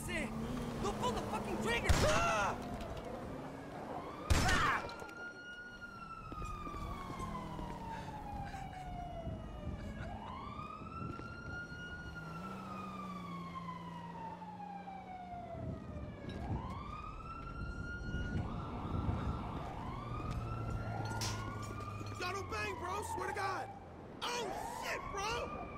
it! Don't pull the fucking trigger! Ah! Y'all don't bang, bro, swear to God. Oh, shit, bro!